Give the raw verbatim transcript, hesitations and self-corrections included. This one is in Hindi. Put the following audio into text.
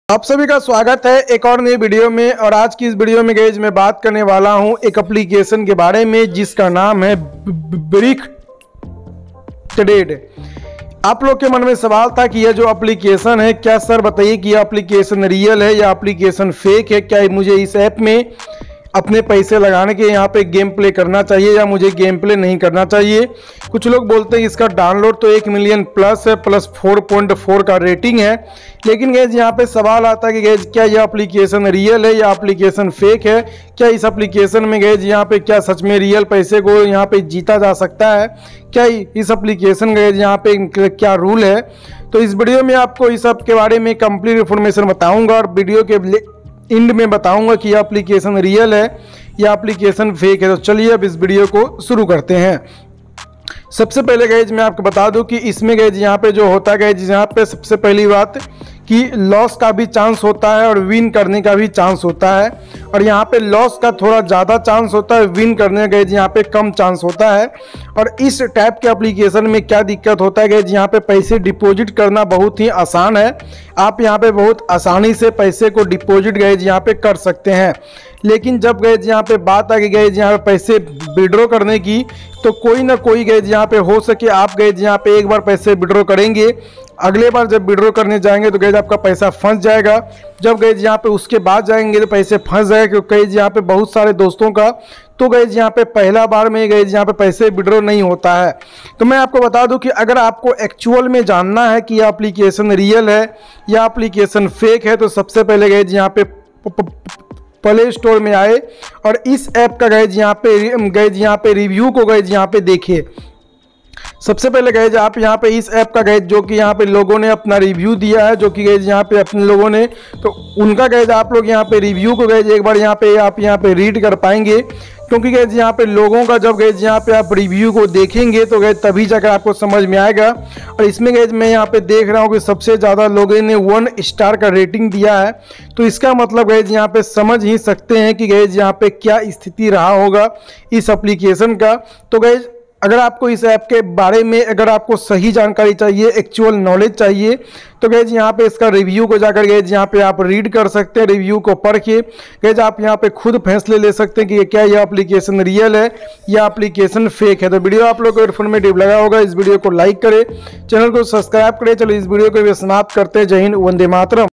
आप सभी का स्वागत है एक और नई वीडियो में। और आज की इस वीडियो में गाइस मैं बात करने वाला हूं एक एप्लीकेशन के बारे में जिसका नाम है ब्रिक ट्रेड। आप लोग के मन में सवाल था कि यह जो एप्लीकेशन है, क्या सर बताइए कि यह एप्लीकेशन रियल है या एप्लीकेशन फेक है, क्या मुझे इस ऐप में अपने पैसे लगाने के यहाँ पे गेम प्ले करना चाहिए या मुझे गेम प्ले नहीं करना चाहिए। कुछ लोग बोलते हैं इसका डाउनलोड तो एक मिलियन प्लस है, प्लस फोर पॉइंट फोर का रेटिंग है। लेकिन गैस यहाँ पे सवाल आता है कि गैस क्या यह एप्लीकेशन रियल है या एप्लीकेशन फेक है, क्या इस एप्लीकेशन में गैस यहाँ पे क्या सच में रियल पैसे को यहाँ पे जीता जा सकता है, क्या इस एप्लीकेशन गैस यहाँ पे क्या रूल है। तो इस वीडियो में आपको इस सब के बारे में कंप्लीट इन्फॉर्मेशन बताऊँगा और वीडियो के इंड में बताऊंगा कि यह एप्लीकेशन रियल है या एप्लीकेशन फेक है। तो चलिए अब इस वीडियो को शुरू करते हैं। सबसे पहले गाइज मैं आपको बता दूं कि इसमें गाइज यहाँ पे जो होता है गाइज यहाँ पे सबसे पहली बात कि लॉस का भी चांस होता है और विन करने का भी चांस होता है। और यहाँ पे लॉस का थोड़ा ज़्यादा चांस होता है, विन करने का यहाँ पे कम चांस होता है। और इस टाइप के एप्लीकेशन में क्या दिक्कत होता है कि यहाँ पे पैसे डिपॉजिट करना बहुत ही आसान है। आप यहाँ पे बहुत आसानी से पैसे को डिपॉजिट गए यहाँ पे कर सकते हैं। लेकिन जब गए यहाँ पे बात आ गई गए यहाँ पे पैसे विड्रॉ करने की, तो कोई ना कोई गए यहाँ पे हो सके आप गए यहाँ पे एक बार पैसे विड्रॉ करेंगे, अगले बार जब विड्रॉ करने जाएंगे तो गैज आपका पैसा फंस जाएगा। जब गैज यहाँ पे उसके बाद जाएंगे तो पैसे फंस जाएगा, क्योंकि गैज यहाँ पे बहुत सारे दोस्तों का तो गैज यहाँ पे पहला बार में गैज यहाँ पे पैसे विड्रॉ नहीं होता है। तो मैं आपको बता दूं कि अगर आपको एक्चुअल में जानना है कि यह एप्लीकेशन रियल है या एप्लीकेशन फेक है, तो सबसे पहले गैज यहाँ पे प्ले स्टोर में आए और इस ऐप का गैज यहाँ पे गैज यहाँ पे रिव्यू को गैज यहाँ पे देखिए। सबसे पहले गैज आप यहाँ पे इस ऐप का गैज जो कि यहाँ पे लोगों ने अपना रिव्यू दिया है, जो कि गैज यहाँ पे अपने लोगों ने, तो उनका गैज आप लोग यहाँ पे रिव्यू को गैज एक बार यहाँ पे आप यहाँ पे रीड कर पाएंगे। क्योंकि गैज यहाँ पे लोगों का जब गैज यहाँ पे आप रिव्यू को देखेंगे तो गैज तभी जाकर आपको समझ में आएगा। और इसमें गैज मैं यहाँ पे देख रहा हूँ कि सबसे ज़्यादा लोगों ने वन स्टार का रेटिंग दिया है। तो इसका मतलब गैज यहाँ पे समझ ही सकते हैं कि गैज यहाँ पे क्या स्थिति रहा होगा इस एप्लीकेशन का। तो गैज अगर आपको इस ऐप के बारे में अगर आपको सही जानकारी चाहिए, एक्चुअल नॉलेज चाहिए, तो गैज यहाँ पे इसका रिव्यू को जाकर गैज यहाँ पे आप रीड कर सकते हैं। रिव्यू को पढ़ के गैज आप यहाँ पे खुद फैसले ले सकते हैं कि क्या यह एप्लीकेशन रियल है या एप्लीकेशन फेक है। तो वीडियो आप लोग को इन्फॉर्मेटिव लगा होगा, इस वीडियो को लाइक करें, चैनल को सब्सक्राइब करें। चलो इस वीडियो को भी समाप्त करते हैं। जय हिंद, वंदे मातरम।